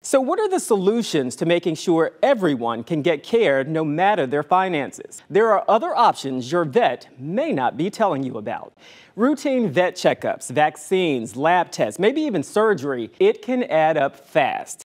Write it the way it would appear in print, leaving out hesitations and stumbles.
So what are the solutions to making sure everyone can get care no matter their finances? There are other options your vet may not be telling you about. Routine vet checkups, vaccines, lab tests, maybe even surgery, it can add up fast.